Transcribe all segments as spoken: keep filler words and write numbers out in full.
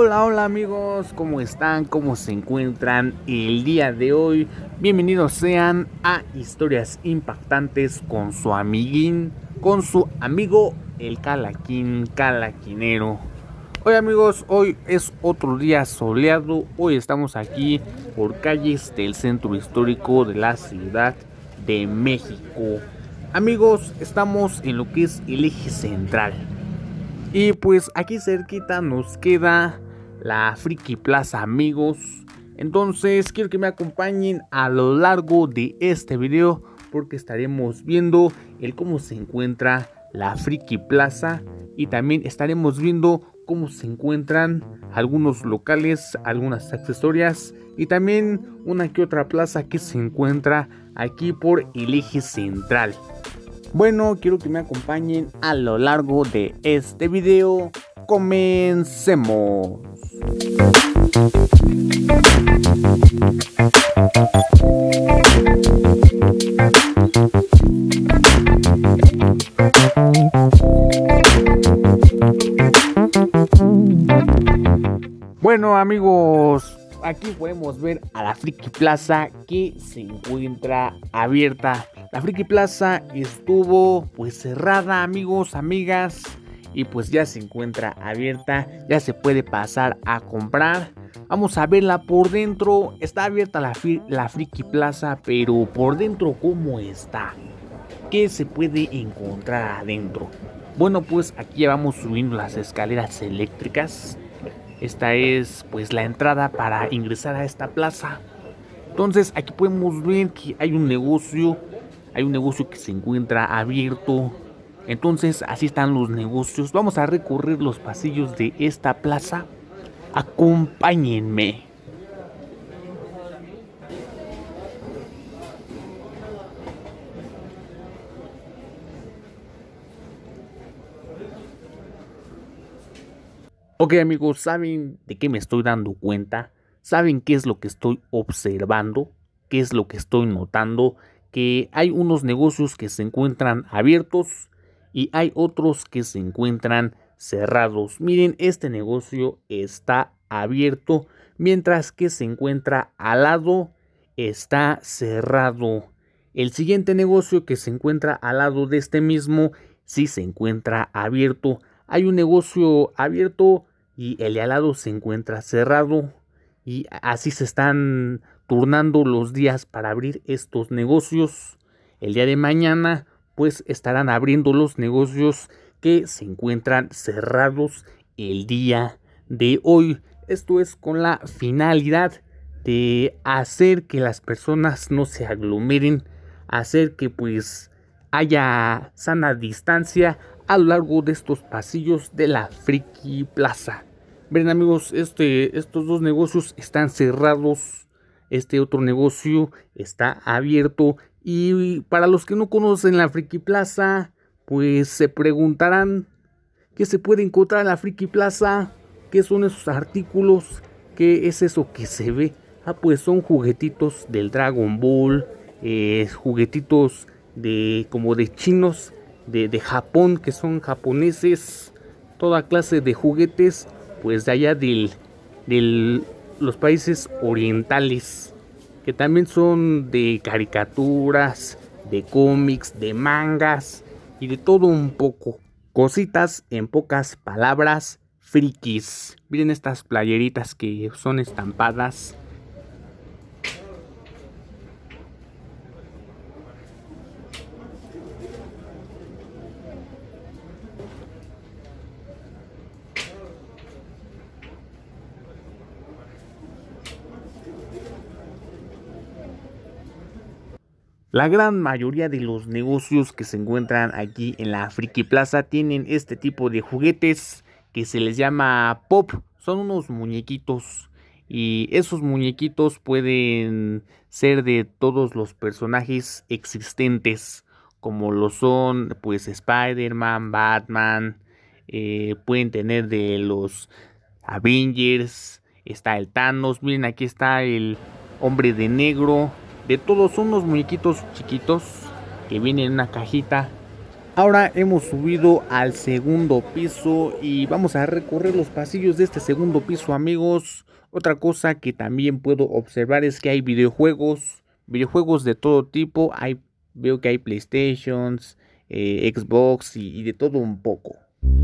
Hola, hola amigos, ¿cómo están? ¿Cómo se encuentran el día de hoy? Bienvenidos sean a Historias Impactantes con su amiguín, con su amigo el Calaquín Calaquinero. Hoy amigos, hoy es otro día soleado, hoy estamos aquí por calles del centro histórico de la Ciudad de México. Amigos, estamos en lo que es el eje central. Y pues aquí cerquita nos queda la Friki Plaza, amigos. Entonces quiero que me acompañen a lo largo de este video, porque estaremos viendo el cómo se encuentra la Friki Plaza. Y también estaremos viendo cómo se encuentran algunos locales, algunas accesorias. Y también una que otra plaza que se encuentra aquí por el eje central. Bueno, quiero que me acompañen a lo largo de este video. Comencemos. Bueno amigos, aquí podemos ver a la Friki Plaza que se encuentra abierta. La Friki Plaza estuvo pues cerrada, amigos, amigas, y pues ya se encuentra abierta, ya se puede pasar a comprar. Vamos a verla por dentro. Está abierta la, la Friki Plaza, pero por dentro ¿cómo está? ¿Qué se puede encontrar adentro? Bueno, pues aquí ya vamos subiendo las escaleras eléctricas. Esta es pues la entrada para ingresar a esta plaza. Entonces aquí podemos ver que hay un negocio, hay un negocio que se encuentra abierto. Entonces así están los negocios. Vamos a recorrer los pasillos de esta plaza. Acompáñenme. Ok amigos, ¿saben de qué me estoy dando cuenta? ¿Saben qué es lo que estoy observando? ¿Qué es lo que estoy notando? Que hay unos negocios que se encuentran abiertos y hay otros que se encuentran cerrados. Miren, este negocio está abierto, mientras que se encuentra al lado está cerrado. El siguiente negocio que se encuentra al lado de este mismo sí se encuentra abierto. Hay un negocio abierto y el de al lado se encuentra cerrado, y así se están turnando los días para abrir estos negocios. El día de mañana pues estarán abriendo los negocios que se encuentran cerrados el día de hoy. Esto es con la finalidad de hacer que las personas no se aglomeren, hacer que pues haya sana distancia a lo largo de estos pasillos de la Friki Plaza. Ven amigos, este, estos dos negocios están cerrados, este otro negocio está abierto. Y para los que no conocen la Friki Plaza, pues se preguntarán qué se puede encontrar en la Friki Plaza, qué son esos artículos, qué es eso que se ve. Ah, pues son juguetitos del Dragon Ball, eh, juguetitos de como de chinos, de, de Japón, que son japoneses, toda clase de juguetes pues de allá de del, los países orientales, que también son de caricaturas, de cómics, de mangas y de todo un poco. Cositas, en pocas palabras, frikis. Miren estas playeritas que son estampadas. La gran mayoría de los negocios que se encuentran aquí en la Friki Plaza tienen este tipo de juguetes que se les llama pop. Son unos muñequitos, y esos muñequitos pueden ser de todos los personajes existentes, como lo son pues Spider-Man, Batman, eh, pueden tener de los Avengers, está el Thanos, miren aquí está el Hombre de Negro. De todos son unos muñequitos chiquitos que vienen en una cajita Ahora hemos subido al segundo piso y vamos a recorrer los pasillos de este segundo piso, amigos. Otra cosa que también puedo observar es que hay videojuegos, videojuegos de todo tipo. Hay, veo que hay PlayStations, eh, Xbox y, y de todo un poco.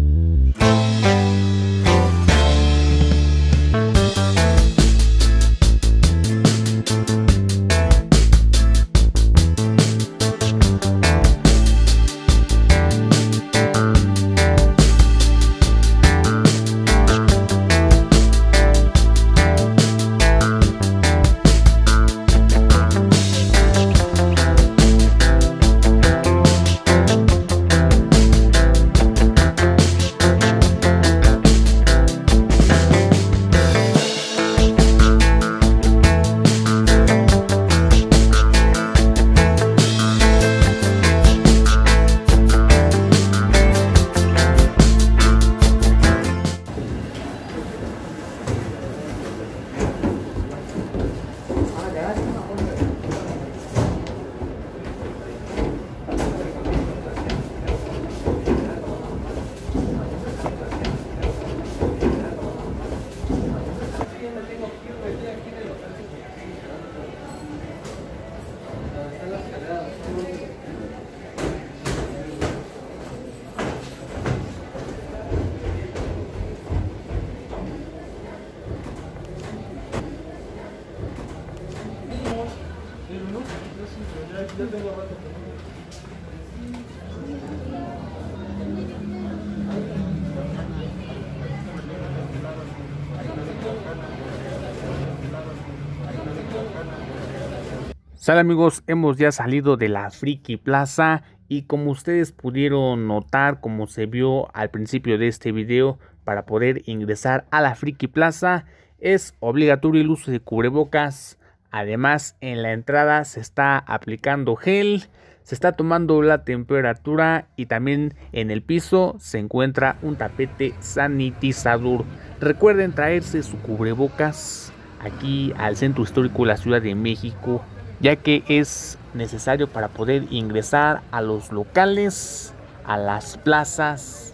Sale, amigos, hemos ya salido de la Friki Plaza y como ustedes pudieron notar, como se vio al principio de este video, para poder ingresar a la Friki Plaza es obligatorio el uso de cubrebocas. Además, en la entrada se está aplicando gel, se está tomando la temperatura y también en el piso se encuentra un tapete sanitizador. Recuerden traerse su cubrebocas aquí al Centro Histórico de la Ciudad de México, ya que es necesario para poder ingresar a los locales, a las plazas.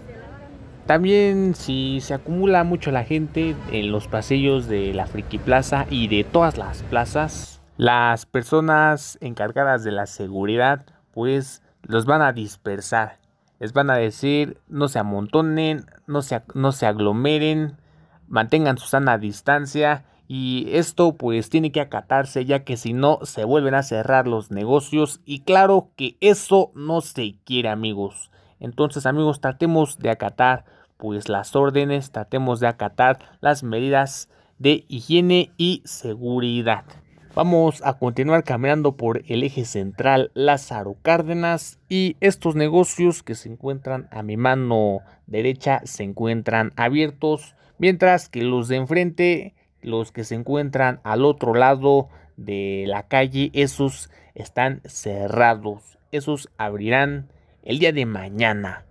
También si se acumula mucho la gente en los pasillos de la Friki Plaza y de todas las plazas, las personas encargadas de la seguridad pues los van a dispersar. Les van a decir no se amontonen, no se, no se aglomeren, mantengan su sana distancia. Y esto pues tiene que acatarse, ya que si no se vuelven a cerrar los negocios y claro que eso no se quiere, amigos. Entonces, amigos, tratemos de acatar pues las órdenes, tratemos de acatar las medidas de higiene y seguridad. Vamos a continuar caminando por el eje central Lázaro Cárdenas y estos negocios que se encuentran a mi mano derecha se encuentran abiertos, mientras que los de enfrente, los que se encuentran al otro lado de la calle, esos están cerrados. Esos abrirán el día de mañana.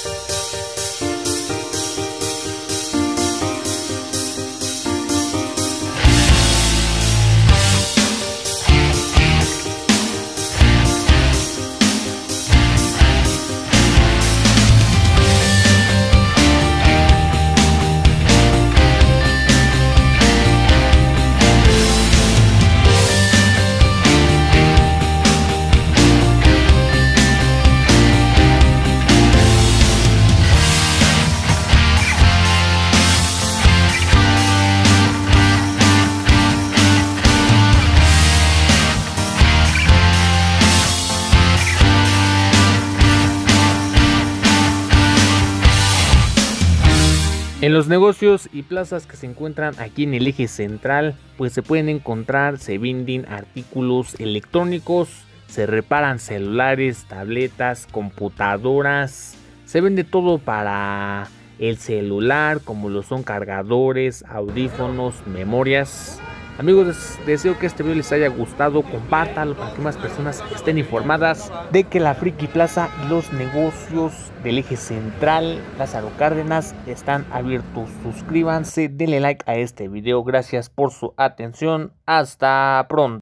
En los negocios y plazas que se encuentran aquí en el eje central, pues se pueden encontrar, se venden artículos electrónicos, se reparan celulares, tabletas, computadoras, se vende todo para el celular, como lo son cargadores, audífonos, memorias. Amigos, deseo que este video les haya gustado, compártanlo para que más personas estén informadas de que la Friki Plaza y los negocios del eje central Lázaro Cárdenas están abiertos. Suscríbanse, denle like a este video, gracias por su atención, hasta pronto.